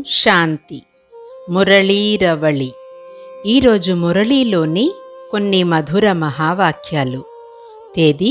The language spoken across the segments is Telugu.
శాంతి. మురళీరవళి. ఈరోజు మురళీలోని కొన్ని మధుర మహావాక్యాలు. తేదీ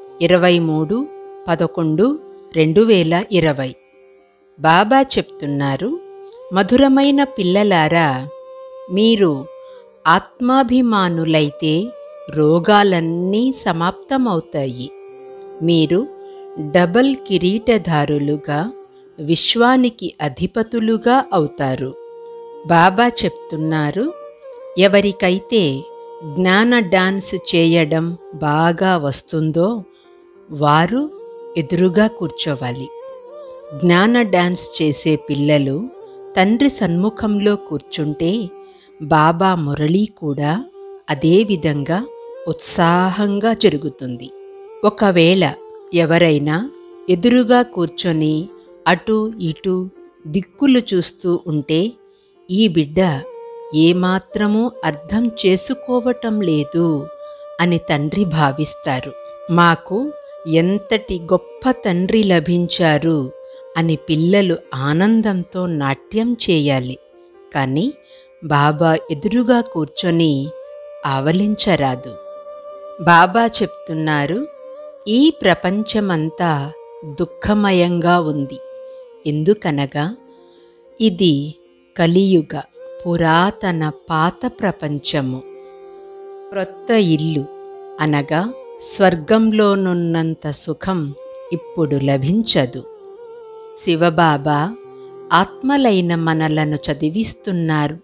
23/11/2020. బాబా చెప్తున్నారు, మధురమైన పిల్లలారా, మీరు ఆత్మాభిమానులైతే రోగాలన్నీ సమాప్తమవుతాయి. మీరు డబల్ కిరీటధారులుగా, విశ్వానికి అధిపతులుగా అవుతారు. బాబా చెప్తున్నారు, ఎవరికైతే జ్ఞాన డాన్స్ చేయడం బాగా వస్తుందో వారు ఎదురుగా కూర్చోవాలి. జ్ఞాన డాన్స్ చేసే పిల్లలు తండ్రి సన్ముఖంలో కూర్చుంటే బాబా మురళీ కూడా అదే విధంగా ఉత్సాహంగా జరుగుతుంది. ఒకవేళ ఎవరైనా ఎదురుగా కూర్చొని అటు ఇటు దిక్కులు చూస్తూ ఉంటే ఈ బిడ్డ ఏమాత్రమూ అర్థం చేసుకోవటం లేదు అని తండ్రి భావిస్తారు. మాకు ఎంతటి గొప్ప తండ్రి లభించారు అని పిల్లలు ఆనందంతో నాట్యం చేయాలి. కానీ బాబా ఎదురుగా కూర్చొని ఆవలించరాదు. బాబా చెప్తున్నారు, ఈ ప్రపంచమంతా దుఃఖమయంగా ఉంది. ఎందుకనగా ఇది కలియుగ పురాతన పాత ప్రపంచము. క్రొత్త ఇల్లు అనగా స్వర్గంలోనున్నంత సుఖం ఇప్పుడు లభించదు. శివబాబా ఆత్మలైన మనలను చదివిస్తున్నారు,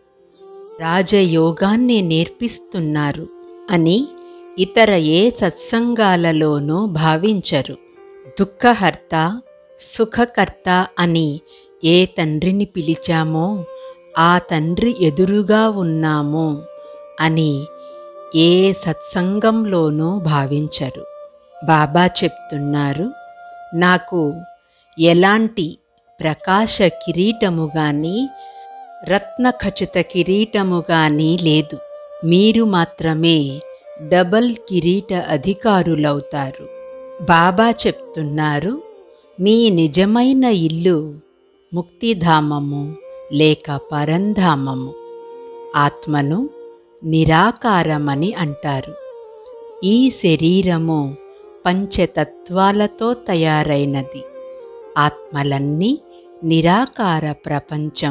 రాజయోగాన్ని నేర్పిస్తున్నారు అని ఇతర ఏ సత్సంగాలలోనూ భావించరు. దుఃఖహర్త, సుఖకర్త అని ఏ తండ్రిని పిలిచామో ఆ తండ్రి ఎదురుగా ఉన్నాము అని ఏ సత్సంగంలోనూ భావించరు. బాబా చెప్తున్నారు, నాకు ఎలాంటి ప్రకాశ కిరీటము గాని, రత్నఖచిత కిరీటము గాని లేదు. మీరు మాత్రమే డబల్ కిరీట అధికారులవుతారు. బాబా చెప్తున్నారు, మీ నిజమైన ఇల్లు ముక్తిధామము లేక పరంధామము. ఆత్మను నిరాకారమని అంటారు. ఈ శరీరము పంచతత్వాలతో తయారైనది. ఆత్మలన్నీ నిరాకార ప్రపంచం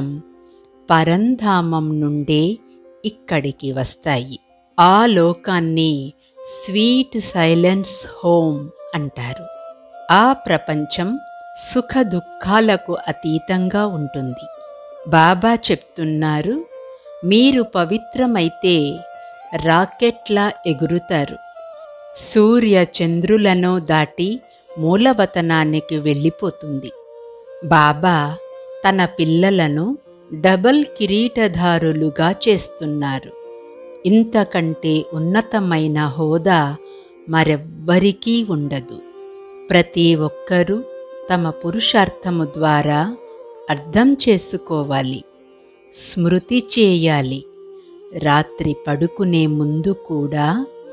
పరంధామం నుండే ఇక్కడికి వస్తాయి. ఆ లోకాన్ని స్వీట్ సైలెన్స్ హోమ్ అంటారు. ఆ ప్రపంచం సుఖ దుఃఖాలకు అతీతంగా ఉంటుంది. బాబా చెప్తున్నారు, మీరు పవిత్రమైతే రాకెట్లా ఎగురుతారు. సూర్య చంద్రులను దాటి మూలవతనానికి వెళ్ళిపోతుంది. బాబా తన పిల్లలను డబల్ కిరీటధారులుగా చేస్తున్నారు. ఇంతకంటే ఉన్నతమైన హోదా మరెవ్వరికీ ఉండదు. ప్రతి ఒక్కరూ తమ పురుషార్థము ద్వారా అర్థం చేసుకోవాలి, స్మృతి చేయాలి. రాత్రి పడుకునే ముందు కూడా,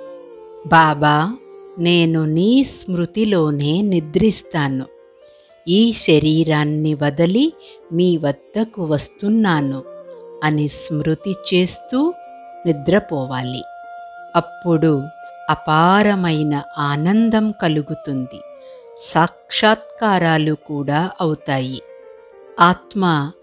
బాబా, నేను నీ స్మృతిలోనే నిద్రిస్తాను. ఈ శరీరాన్ని వదిలి మీ వద్దకు వస్తున్నాను అని స్మృతి చేస్తూ నిద్రపోవాలి. అప్పుడు అపారమైన ఆనందం కలుగుతుంది. సాక్షాత్కారాలు కూడా అవుతాయి. ఆత్మ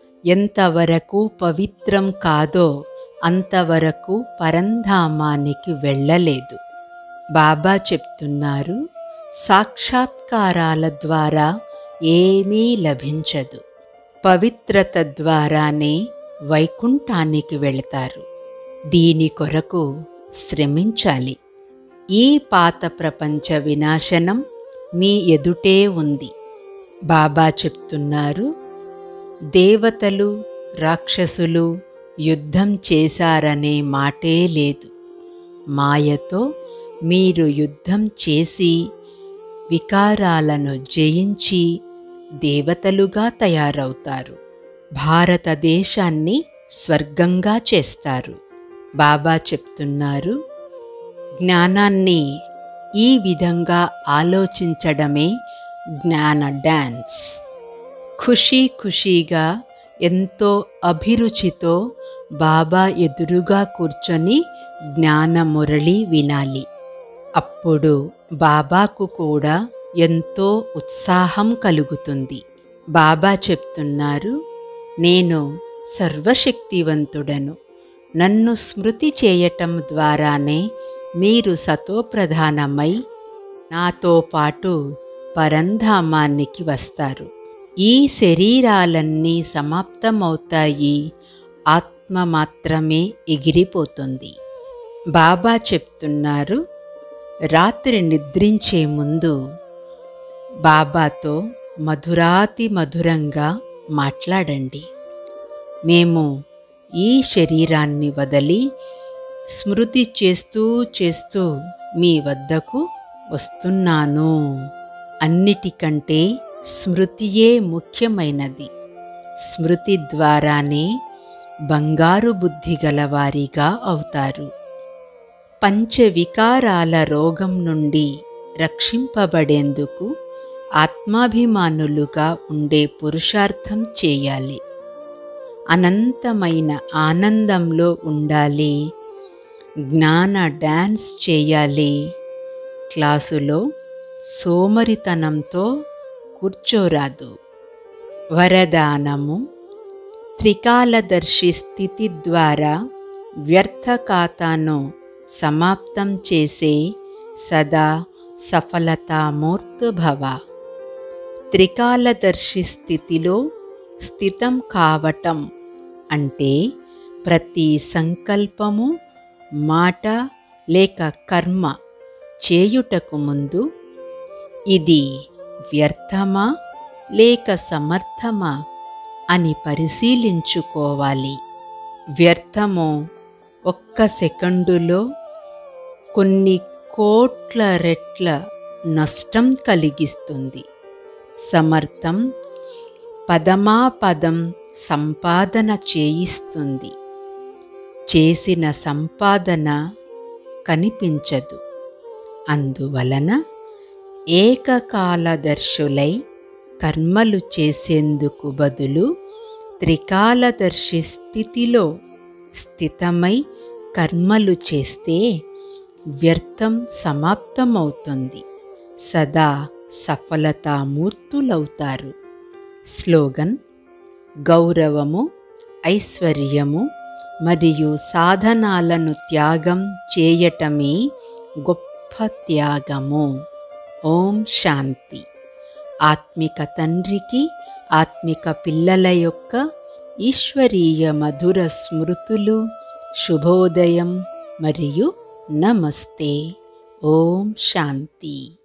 ఎంతవరకు పవిత్రం కాదో అంతవరకు పరంధామానికి వెళ్ళలేదు. బాబా చెప్తున్నారు, సాక్షాత్కారాల ద్వారా ఏమీ లభించదు. పవిత్రత ద్వారానే వైకుంఠానికి వెళతారు. దీని కొరకు శ్రమించాలి. ఈ పాత ప్రపంచ వినాశనం మీ ఎదుటే ఉంది. బాబా చెప్తున్నారు, దేవతలు, రాక్షసులు యుద్ధం చేశారనే మాటే లేదు. మాయతో మీరు యుద్ధం చేసి వికారాలను జయించి దేవతలుగా తయారవుతారు. భారతదేశాన్ని స్వర్గంగా చేస్తారు. బాబా చెప్తున్నారు, జ్ఞానాన్ని ఈ విధంగా ఆలోచించడమే జ్ఞాన డాన్స్. ఖుషీ ఖుషీగా ఎంతో అభిరుచితో బాబా ఎదురుగా కూర్చొని జ్ఞానమురళి వినాలి. అప్పుడు బాబాకు కూడా ఎంతో ఉత్సాహం కలుగుతుంది. బాబా చెప్తున్నారు, నేను సర్వశక్తివంతుడను. నన్ను స్మృతి చేయటం ద్వారానే మీరు సతోప్రధానమై నాతో పాటు పరంధామానికి వస్తారు. ఈ శరీరాలన్నీ సమాప్తమవుతాయి, ఆత్మ మాత్రమే ఎగిరిపోతుంది. బాబా చెప్తున్నారు, రాత్రి నిద్రించే ముందు బాబాతో మధురాతి మధురంగా మాట్లాడండి. మేము ఈ శరీరాన్ని వదిలి స్మృతి చేస్తూ చేస్తూ మీ వద్దకు వస్తున్నాను. అన్నిటికంటే స్మృతియే ముఖ్యమైనది. స్మృతి ద్వారానే బంగారు బుద్ధి గలవారిగా అవుతారు. పంచవికారాల రోగం నుండి రక్షింపబడేందుకు ఆత్మాభిమానులుగా ఉండే పురుషార్థం చేయాలి. అనంతమైన ఆనందంలో ఉండాలి. జ్ఞాన డాన్స్ చేయాలి. క్లాసులో సోమరితనంతో కూర్చోరాదు. వరదానము: త్రికాలదర్శి స్థితి ద్వారా వ్యర్థ ఖాతాను సమాప్తం చేసే సదా సఫలతామూర్తిభవ. త్రికాలదర్శి స్థితిలో స్థితం కావటం అంటే ప్రతి సంకల్పము, మాట లేక కర్మ చేయుటకు ముందు ఇది వ్యర్థమా లేక సమర్థమా అని పరిశీలించుకోవాలి. వ్యర్థము ఒక్క సెకండులో కొన్ని కోట్ల రెట్ల నష్టం కలిగిస్తుంది. సమర్థం పదమాపదం సంపాదన చేయిస్తుంది. చేసిన సంపాదన కనిపించదు. అందువలన ఏకకాలదర్శులై కర్మలు చేసేందుకు బదులు త్రికాలదర్శి స్థితిలో స్థితమై కర్మలు చేస్తే వ్యర్థం సమాప్తమవుతుంది. సదా సఫలతామూర్తులవుతారు. స్లోగన్: గౌరవము, ఐశ్వర్యము మరియు సాధనాలను త్యాగం చేయటమే గొప్ప త్యాగము. ఓం శాంతి. ఆత్మిక తండ్రికి, ఆత్మిక పిల్లల యొక్క ఈశ్వరీయ మధుర స్మృతులు, శుభోదయం మరియు నమస్తే. ఓం శాంతి.